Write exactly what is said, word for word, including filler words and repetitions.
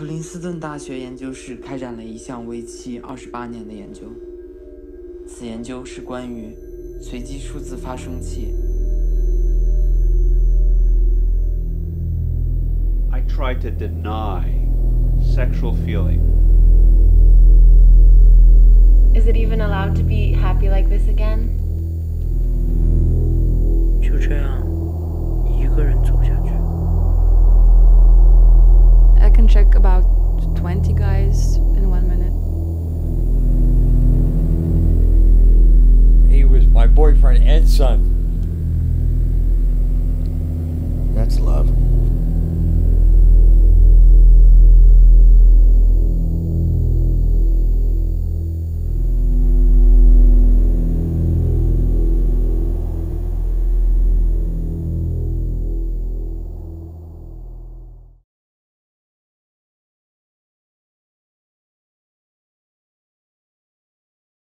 普林斯顿大学研究室开展了一项为期二十八年的研究，此研究是关于随机数字发生器。 I try to deny sexual feeling. Is it even allowed to be happy like this again? 就这样，一个人走下去。 I can check about twenty guys in one minute. He was my boyfriend and son.